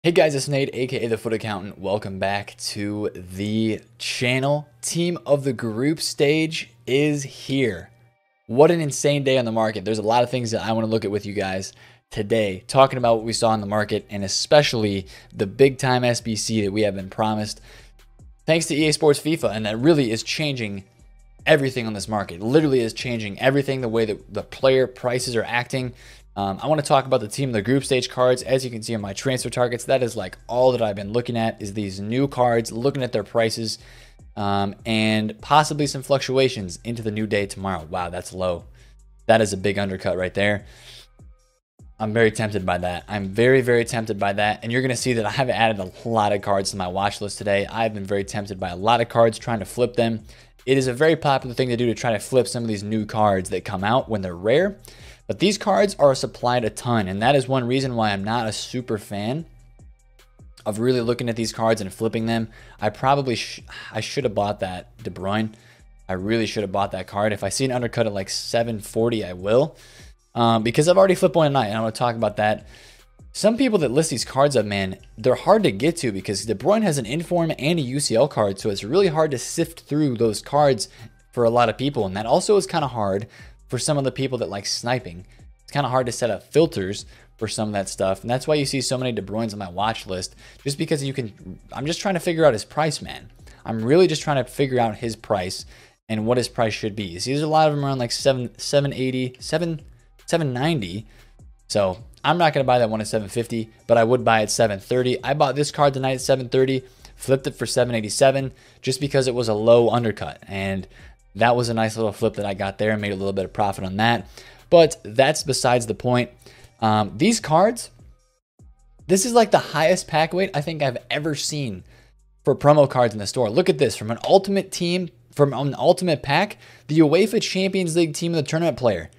Hey guys, it's Nate, aka TheFutAccountant. Welcome back to the channel. Team of the group stage is here. What an insane day on the market. There's a lot of things that I want to look at with you guys today, talking about what we saw in the market and especially the big time SBC that we have been promised thanks to EA Sports FIFA, and that really is changing everything on this market. It literally is changing everything, the way that the player prices are acting. I want to talk about the team of the group stage cards. As you can see on my transfer targets, that is like all that I've been looking at is these new cards, looking at their prices, and possibly some fluctuations into the new day tomorrow. Wow, that's low. That is a big undercut right there. I'm very tempted by that. I'm very, very tempted by that. And you're going to see that I haven't added a lot of cards to my watch list today. I've been very tempted by a lot of cards, trying to flip them. It is a very popular thing to do, to try to flip some of these new cards that come out when they're rare. But these cards are supplied a ton, and that is one reason why I'm not a super fan of really looking at these cards and flipping them. I probably I should have bought that De Bruyne. I really should have bought that card. If I see an undercut at like 740, I will, because I've already flipped one tonight, and I want to talk about that. Some people that list these cards up, man, they're hard to get to because De Bruyne has an inform and a UCL card, so it's really hard to sift through those cards for a lot of people, and that also is kind of hard for some of the people that like sniping. It's kind of hard to set up filters for some of that stuff. And that's why you see so many De Bruynes on my watch list, just because you can, I'm just trying to figure out his price, man. I'm really just trying to figure out his price and what his price should be. You see, there's a lot of them around like 780, 790. So I'm not going to buy that one at 750, but I would buy it at 730. I bought this card tonight at 730, flipped it for 787 just because it was a low undercut. And that was a nice little flip that I got there and made a little bit of profit on that. But that's besides the point. These cards, this is like the highest pack weight I think I've ever seen for promo cards in the store. Look at this. From an ultimate team, from an ultimate pack, the UEFA Champions League team of the tournament player,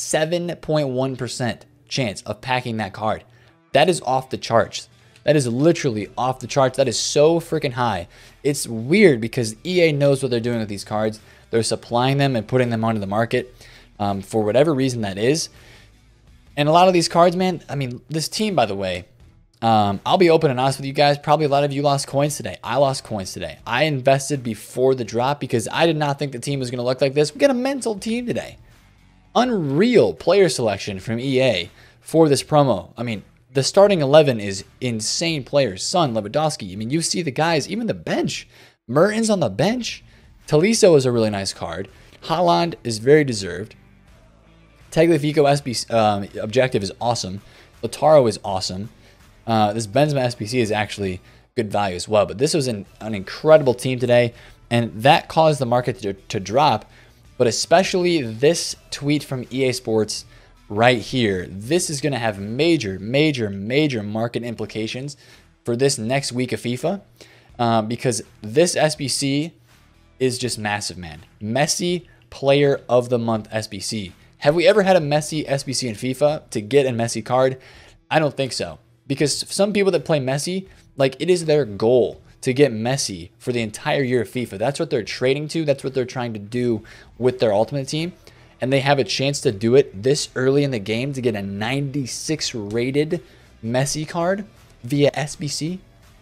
7.1% chance of packing that card. That is off the charts. That is literally off the charts. That is so freaking high. It's weird because EA knows what they're doing with these cards. They're supplying them and putting them onto the market for whatever reason that is. And a lot of these cards, man, I mean, this team, by the way, I'll be open and honest with you guys. Probably a lot of you lost coins today. I lost coins today. I invested before the drop because I did not think the team was going to look like this. We got a mental team today. Unreal player selection from EA for this promo. I mean, the starting 11 is insane players. Son, Lewandowski. I mean, you see the guys, even the bench. Mertens on the bench. Tolisso is a really nice card. Haaland is very deserved. Tagliafico SBC objective is awesome. Lautaro is awesome. This Benzema SBC is actually good value as well. But this was an incredible team today, and that caused the market to drop. But especially this tweet from EA Sports right here. This is going to have major, major, major market implications for this next week of FIFA, because this SBC is just massive, man. Messi Player of the Month SBC. Have we ever had a Messi SBC in FIFA to get a Messi card? I don't think so. Because some people that play Messi, like, it is their goal to get Messi for the entire year of FIFA. That's what they're trading to. That's what they're trying to do with their ultimate team. And they have a chance to do it this early in the game to get a 96 rated Messi card via SBC.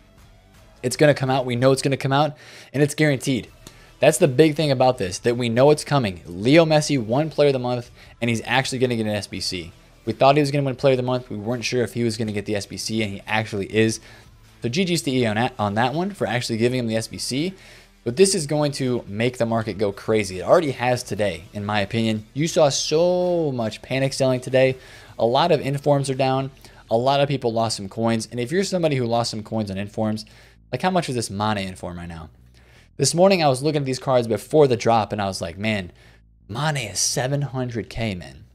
It's going to come out. We know it's going to come out, and it's guaranteed. That's the big thing about this, that we know it's coming. Leo Messi won Player of the Month, and he's actually going to get an SBC. We thought he was going to win Player of the Month. We weren't sure if he was going to get the SBC, and he actually is. So GG's to EA on that one for actually giving him the SBC. But this is going to make the market go crazy. It already has today, in my opinion. You saw so much panic selling today. A lot of informs are down. A lot of people lost some coins. And if you're somebody who lost some coins on informs, like how much is this Mane inform right now? This morning, I was looking at these cards before the drop, and I was like, man, Mane is 700K, man.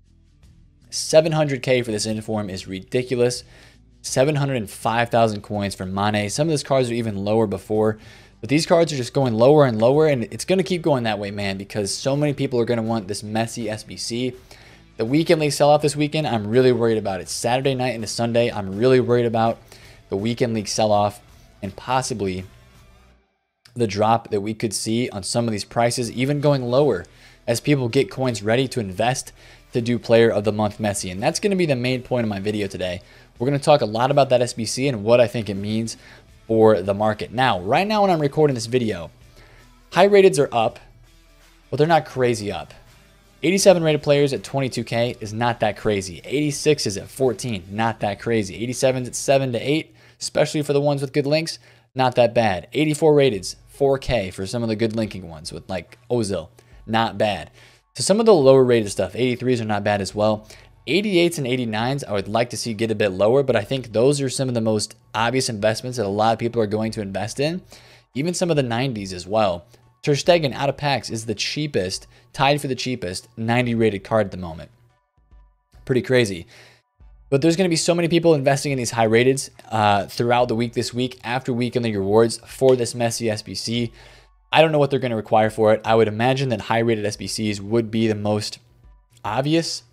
700K for this inform is ridiculous. 705,000 coins for Mane. Some of these cards are even lower before, but these cards are just going lower and lower, and it's going to keep going that way, man, because so many people are going to want this Messi SBC. The weekend league sell-off this weekend, I'm really worried about it. Saturday night into Sunday, I'm really worried about the weekend league sell-off and possibly the drop that we could see on some of these prices, even going lower as people get coins ready to invest to do Player of the Month Messi. And that's going to be the main point of my video today. We're going to talk a lot about that SBC and what I think it means for the market. Now, right now when I'm recording this video, high rateds are up, but they're not crazy up. 87 rated players at 22K is not that crazy. 86 is at 14, not that crazy. 87's at 7 to 8, especially for the ones with good links, not that bad. 84 rateds, 4K for some of the good linking ones with like Ozil, not bad. So some of the lower rated stuff, 83s are not bad as well. 88s and 89s I would like to see get a bit lower, but I think those are some of the most obvious investments that a lot of people are going to invest in. Even some of the 90s as well. Ter Stegen out of packs is the cheapest, tied for the cheapest 90 rated card at the moment. Pretty crazy. But there's going to be so many people investing in these high rateds throughout the week this week after weekly rewards for this Messi SBC. I don't know what they're going to require for it. I would imagine that high rated SBCs would be the most obvious,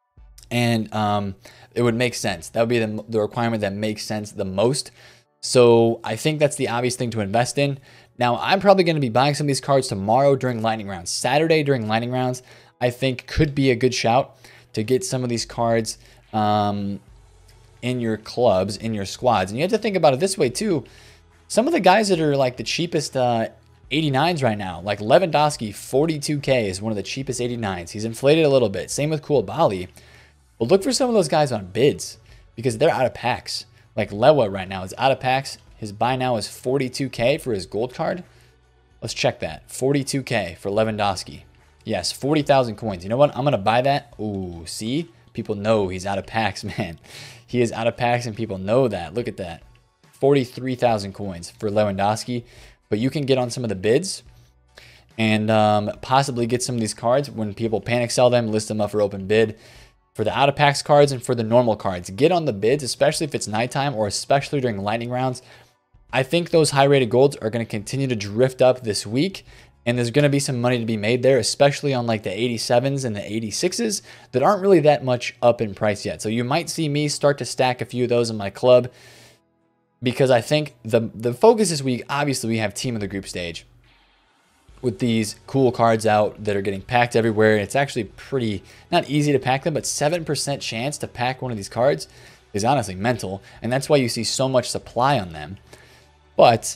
and it would make sense. That would be the requirement that makes sense the most. So I think that's the obvious thing to invest in. Now, I'm probably going to be buying some of these cards tomorrow during lightning rounds. Saturday during lightning rounds, I think could be a good shout to get some of these cards in your clubs, in your squads. And you have to think about it this way too. Some of the guys that are like the cheapest 89s right now, like Lewandowski, 42K is one of the cheapest 89s. He's inflated a little bit. Same with Koulibaly. But look for some of those guys on bids because they're out of packs. Like Lewa right now is out of packs. His buy now is 42K for his gold card. Let's check that. 42K for Lewandowski. Yes, 40,000 coins. You know what? I'm going to buy that. Ooh, see? People know he's out of packs, man. He is out of packs and people know that. Look at that. 43,000 coins for Lewandowski. But you can get on some of the bids and possibly get some of these cards when people panic sell them, list them up for open bid. For the out of packs cards and for the normal cards, get on the bids, especially if it's nighttime or especially during lightning rounds. I think those high rated golds are going to continue to drift up this week, and there's going to be some money to be made there, especially on like the 87s and the 86s that aren't really that much up in price yet. So you might see me start to stack a few of those in my club because I think the focus this week, obviously we have team of the group stage with these cool cards out that are getting packed everywhere. It's actually pretty, not easy to pack them, but 7% chance to pack one of these cards is honestly mental. And that's why you see so much supply on them. But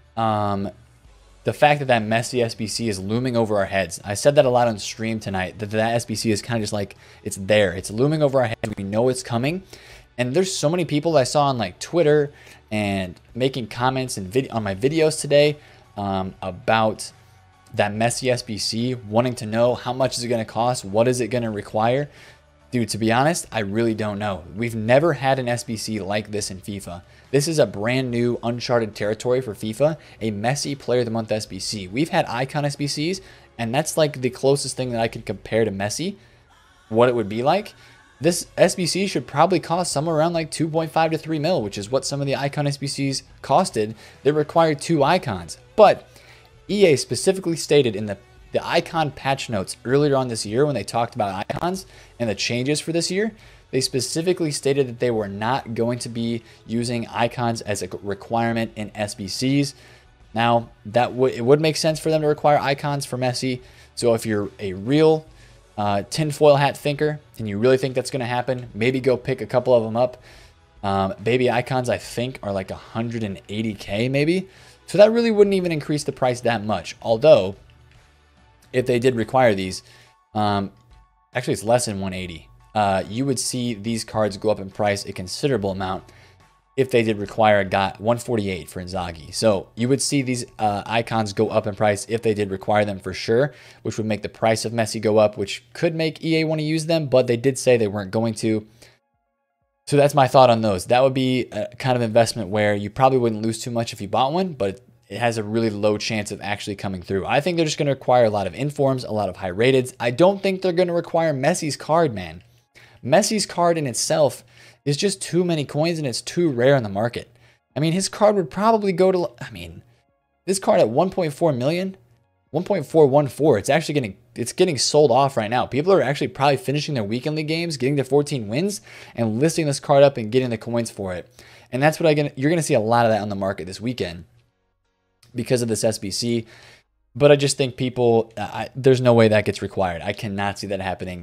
the fact that that Messi SBC is looming over our heads, I said that a lot on stream tonight, that SBC is kind of just like, it's there. It's looming over our heads. We know it's coming. And there's so many people I saw on like Twitter and making comments and on my videos today about that Messi SBC, wanting to know how much is it going to cost? What is it going to require? Dude, to be honest, I really don't know. We've never had an SBC like this in FIFA. This is a brand new uncharted territory for FIFA, a Messi Player of the Month SBC. We've had icon SBCs, and that's like the closest thing that I could compare to Messi, what it would be like. This SBC should probably cost somewhere around like 2.5 to 3 mil, which is what some of the icon SBCs costed. They required 2 icons, but EA specifically stated in the icon patch notes earlier on this year when they talked about icons and the changes for this year, they specifically stated that they were not going to be using icons as a requirement in SBCs. Now, it would make sense for them to require icons for Messi. So if you're a real tinfoil hat thinker and you really think that's going to happen, maybe go pick a couple of them up. Baby icons, I think, are like 180K maybe. So that really wouldn't even increase the price that much. Although, if they did require these, actually it's less than 180. You would see these cards go up in price a considerable amount if they did require a guy 148 for Inzaghi. So you would see these icons go up in price if they did require them for sure, which would make the price of Messi go up, which could make EA want to use them, but they did say they weren't going to. So that's my thought on those. That would be a kind of investment where you probably wouldn't lose too much if you bought one, but it has a really low chance of actually coming through. I think they're just going to require a lot of informs, a lot of high rateds. I don't think they're going to require Messi's card, man. Messi's card in itself is just too many coins and it's too rare in the market. I mean, his card would probably go to, this card at 1.4 million, 1.414, it's actually getting sold off right now. People are actually probably finishing their weekend league games, getting to 14 wins and listing this card up and getting the coins for it. And that's what you're going to see a lot of that on the market this weekend because of this SBC. But I just think people, there's no way that gets required. I cannot see that happening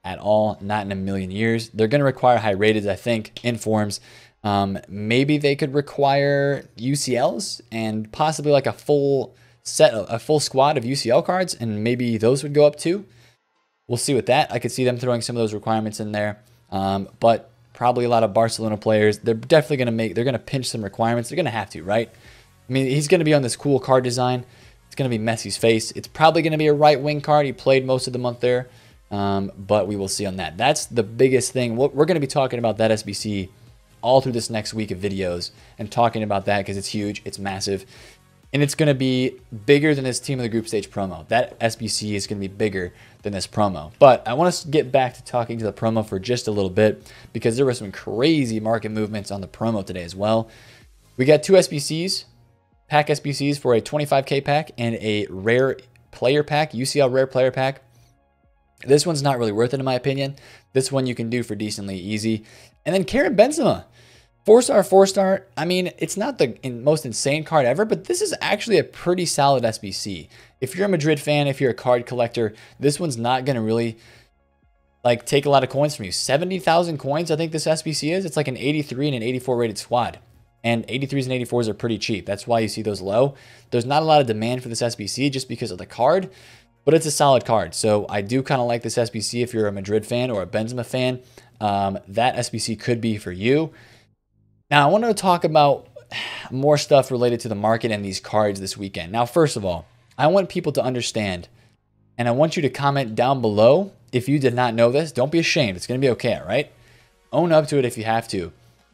at all, not in a million years. They're going to require high rated, I think, informs. Maybe they could require UCLs and possibly like a full squad of UCL cards, and maybe those would go up too. We'll see with that. I could see them throwing some of those requirements in there, but probably a lot of Barcelona players. They're definitely they're going to pinch some requirements. They're going to have to, right? I mean, he's going to be on this cool card design. It's going to be Messi's face. It's probably going to be a right wing card. He played most of the month there, but we will see on that. That's the biggest thing. We're going to be talking about that SBC all through this next week of videos and talking about that because it's huge, it's massive, and it's going to be bigger than this Team of the Group Stage promo. That SBC is going to be bigger than this promo. But I want to get back to talking to the promo for just a little bit because there were some crazy market movements on the promo today as well. We got two SBCs, pack SBCs for a 25K pack and a rare player pack, UCL rare player pack. This one's not really worth it in my opinion. This one you can do for decently easy. And then Karim Benzema, 4-star, 4-star. I mean, it's not the most insane card ever, but this is actually a pretty solid SBC. If you're a Madrid fan, if you're a card collector, this one's not going to really like take a lot of coins from you. 70,000 coins, I think this SBC is. It's like an 83 and an 84 rated squad. And 83s and 84s are pretty cheap. That's why you see those low. There's not a lot of demand for this SBC just because of the card, but it's a solid card. So I do kind of like this SBC if you're a Madrid fan or a Benzema fan. That SBC could be for you. Now, I want to talk about more stuff related to the market and these cards this weekend. Now, first of all, I want people to understand, and I want you to comment down below if you did not know this. Don't be ashamed. It's going to be okay, all right? Own up to it if you have to.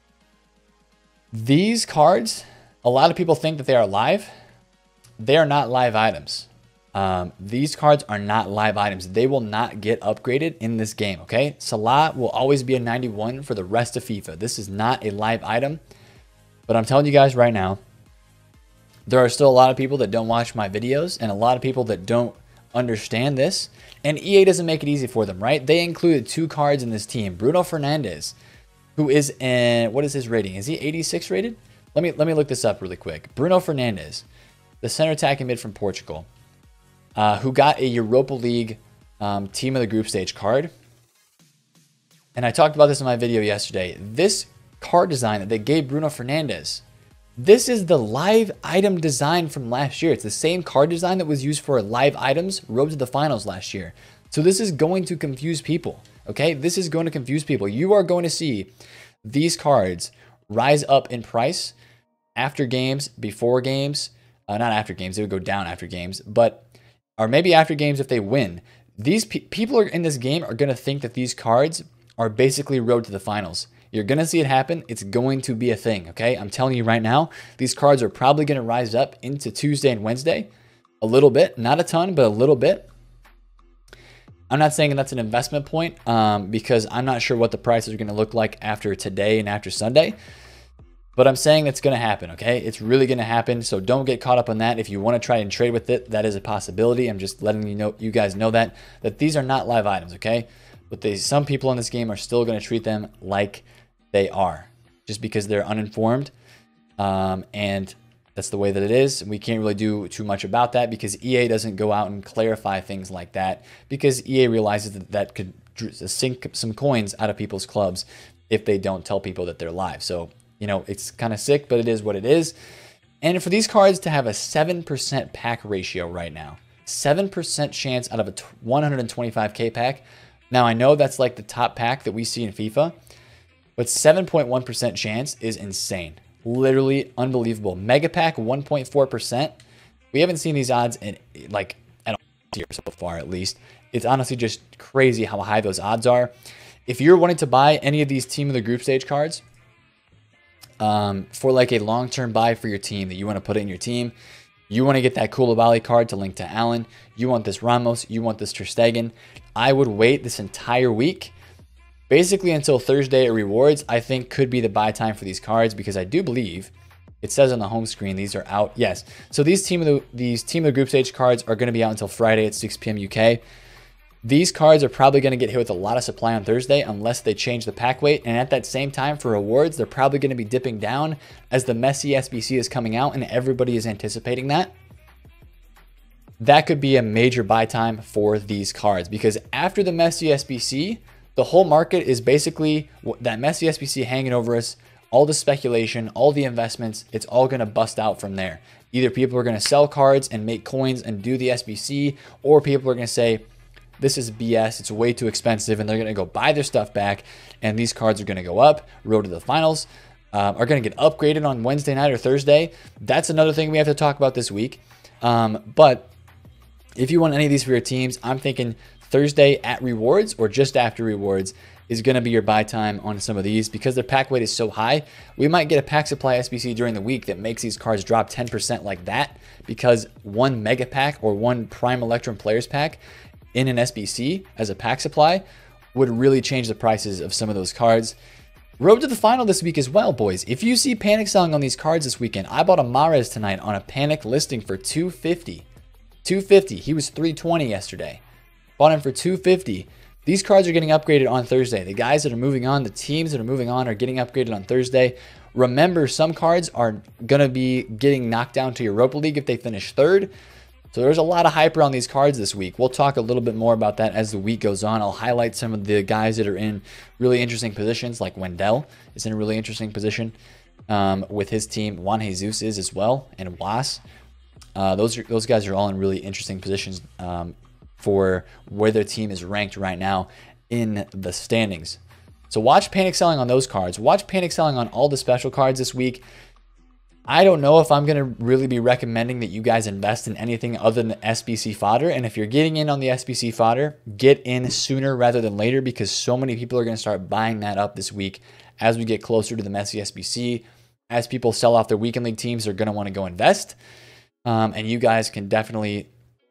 These cards, a lot of people think that they are live. They are not live items. These cards are not live items. They will not get upgraded in this game, okay? Salah will always be a 91 for the rest of FIFA. This is not a live item, but I'm telling you guys right now, there are still a lot of people that don't watch my videos and a lot of people that don't understand this, and EA doesn't make it easy for them, right? They included two cards in this team. Bruno Fernandes, who is in, what is his rating? Is he 86 rated? Let me look this up really quick. Bruno Fernandes, the center attacking mid from Portugal, who got a Europa League Team of the Group Stage card. And I talked about this in my video yesterday. This card design that they gave Bruno Fernandes, this is the live item design from last year. It's the same card design that was used for live items Road to the Finals last year. So this is going to confuse people, okay? This is going to confuse people. You are going to see these cards rise up in price after games, before games. Not after games. They would go down after games, but or maybe after games if they win. These people are in this game are going to think that these cards are basically Road to the Finals. You're going to see it happen. It's going to be a thing, okay? I'm telling you right now, these cards are probably going to rise up into Tuesday and Wednesday a little bit. Not a ton, but a little bit. I'm not saying that's an investment point because I'm not sure what the prices are going to look like after today and after Sunday. But I'm saying it's going to happen, okay? It's really going to happen, so don't get caught up on that. If you want to try and trade with it, that is a possibility. I'm just letting you guys know that these are not live items, okay? But some people in this game are still going to treat them like they are just because they're uninformed, and that's the way that it is. We can't really do too much about that because EA doesn't go out and clarify things like that because EA realizes that could sink some coins out of people's clubs if they don't tell people that they're live. So, you know, it's kind of sick, but it is what it is. And for these cards to have a 7% pack ratio right now, 7% chance out of a 125K pack. Now, I know that's like the top pack that we see in FIFA, but 7.1% chance is insane. Literally unbelievable. Mega pack, 1.4%. We haven't seen these odds in like at all year so far, at least. It's honestly just crazy how high those odds are. If you're wanting to buy any of these Team of the Group Stage cards, for like a long-term buy for your team that you want to put in your team, you want to get that Koulibaly card to link to Allen, you want this Ramos, you want this Ter Stegen, I would wait this entire week, basically until Thursday at rewards. I think could be the buy time for these cards because I do believe it says on the home screen these are out. Yes, so these Team of the Group Stage cards are going to be out until Friday at 6 p.m. UK. These cards are probably going to get hit with a lot of supply on Thursday unless they change the pack weight. And at that same time for rewards, they're probably going to be dipping down as the Messi SBC is coming out and everybody is anticipating that. that could be a major buy time for these cards, because after the Messi SBC, the whole market is basically that Messi SBC hanging over us. All the speculation, all the investments, it's all going to bust out from there. Either people are going to sell cards and make coins and do the SBC, or people are going to say, this is BS, it's way too expensive, and they're going to go buy their stuff back, and these cards are going to go up. Road to the finals are going to get upgraded on Wednesday night or Thursday. That's another thing we have to talk about this week. But if you want any of these for your teams, I'm thinking Thursday at rewards or just after rewards is going to be your buy time on some of these, because their pack weight is so high. We might get a pack supply SBC during the week that makes these cards drop 10% like that, because one mega pack or one prime Electrum players pack in an SBC as a pack supply would really change the prices of some of those cards. Road to the final this week as well, boys. If you see panic selling on these cards this weekend, I bought a Mahrez tonight on a panic listing for $250. $250. He was $320 yesterday. Bought him for $250. These cards are getting upgraded on Thursday. The guys that are moving on, the teams that are moving on are getting upgraded on Thursday. Remember, some cards are going to be getting knocked down to Europa League if they finish third. So there's a lot of hype around these cards this week. We'll talk a little bit more about that as the week goes on. I'll highlight some of the guys that are in really interesting positions, like Wendell is in a really interesting position with his team. Juan Jesus is as well, and Was. Those guys are all in really interesting positions for where their team is ranked right now in the standings. So watch panic selling on those cards. Watch panic selling on all the special cards this week. I don't know if I'm going to really be recommending that you guys invest in anything other than SBC fodder. And if you're getting in on the SBC fodder, get in sooner rather than later, because so many people are going to start buying that up this week as we get closer to the Messi SBC. As people sell off their weekend league teams, they're going to want to go invest. And you guys can definitely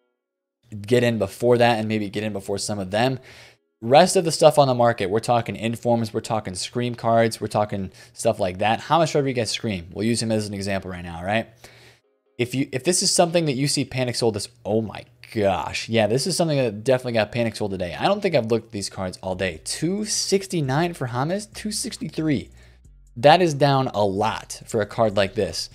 get in before that and maybe get in before some of them. Rest of the stuff on the market, we're talking informs, we're talking Scream cards, we're talking stuff like that. How much Rodriguez Scream? We'll use him as an example right now, right? If this is something that you see panic sold this, oh my gosh. Yeah, this is something that definitely got panic sold today. I don't think I've looked at these cards all day. 269 for James, 263. That is down a lot for a card like this.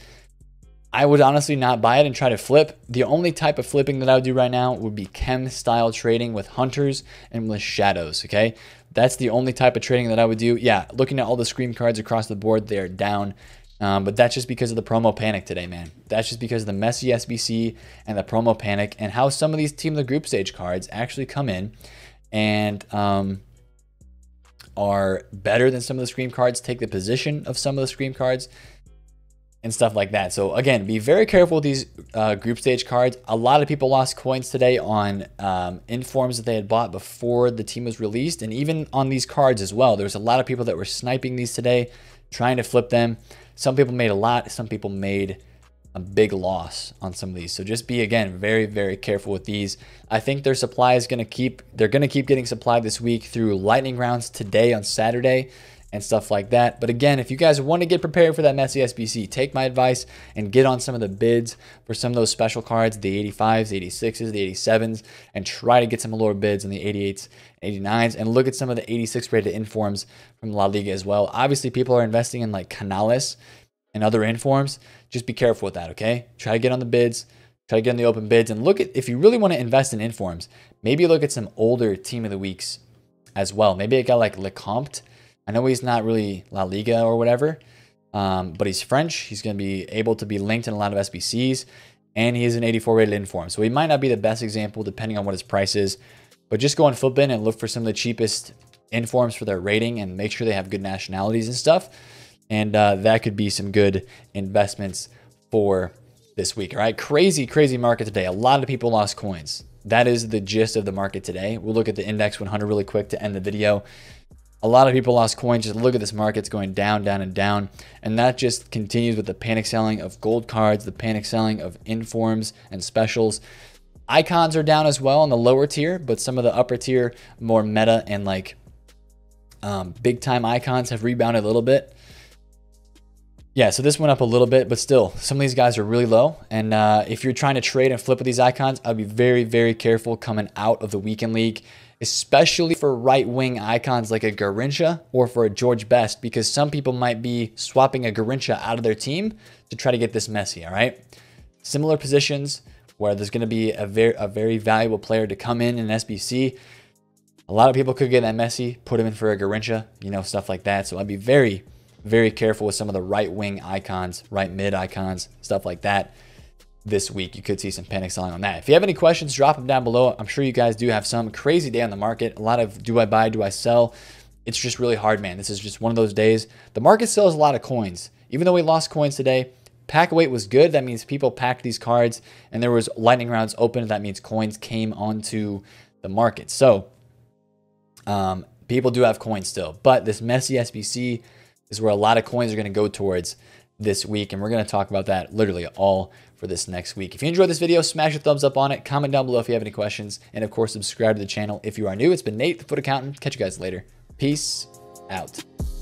I would honestly not buy it and try to flip. The only type of flipping that I would do right now would be chem style trading with hunters and with shadows, okay? That's the only type of trading that I would do. Yeah, looking at all the Scream cards across the board, they're down. But that's just because of the promo panic today, man. That's just because of the Messi SBC and the promo panic and how some of these team of the group stage cards actually come in and are better than some of the Scream cards, take the position of some of the Scream cards, and stuff like that. So again, be very careful with these group stage cards. A lot of people lost coins today on informs that they had bought before the team was released, and even on these cards as well. There's a lot of people that were sniping these today, trying to flip them. Some people made a lot, some people made a big loss on some of these. So just be, again, very, very careful with these. I think their supply is going to keep getting supplied this week through lightning rounds today on Saturday and stuff like that. But again, if you guys want to get prepared for that Messi SBC, take my advice and get on some of the bids for some of those special cards, the 85s, the 86s, the 87s, and try to get some lower bids on the 88s, 89s, and look at some of the 86 rated informs from La Liga as well. Obviously, people are investing in like Canales and other informs. Just be careful with that, okay? Try to get on the bids, try to get on the open bids, and look at, if you really want to invest in informs, maybe look at some older team of the weeks as well. Maybe a guy like Lecomte. I know he's not really La Liga or whatever, but he's French. He's going to be able to be linked in a lot of SBCs, and he is an 84 rated inform. So he might not be the best example depending on what his price is, but just go on Flipin and look for some of the cheapest informs for their rating and make sure they have good nationalities and stuff. And that could be some good investments for this week. All right, crazy, crazy market today. A lot of people lost coins. That is the gist of the market today. We'll look at the index 100 really quick to end the video. A lot of people lost coins. Just look at this market. It's going down, down, and down. And that just continues with the panic selling of gold cards, the panic selling of informs and specials. Icons are down as well on the lower tier, but some of the upper tier, more meta and like big time icons have rebounded a little bit. Yeah, so this went up a little bit, but still, some of these guys are really low. And if you're trying to trade and flip with these icons, I'd be very, very careful coming out of the weekend league, especially for right-wing icons like a Garrincha or for a George Best, because some people might be swapping a Garrincha out of their team to try to get this Messi, all right? Similar positions, where there's going to be a very valuable player to come in an SBC. A lot of people could get that Messi, put him in for a Garincha, you know, stuff like that. So I'd be very, very careful with some of the right wing icons, right mid icons, stuff like that. This week, you could see some panic selling on that. If you have any questions, drop them down below. I'm sure you guys do have some crazy day on the market. A lot of do I buy, do I sell? It's just really hard, man. This is just one of those days. The market still has a lot of coins. Even though we lost coins today, pack weight was good. That means people packed these cards and there was lightning rounds open. That means coins came onto the market. So people do have coins still, but this Messi SBC is where a lot of coins are going to go towards this week. And we're going to talk about that literally all for this next week. If you enjoyed this video, smash a thumbs up on it. Comment down below if you have any questions. And of course, subscribe to the channel if you are new. It's been Nate, the FUT Accountant. Catch you guys later. Peace out.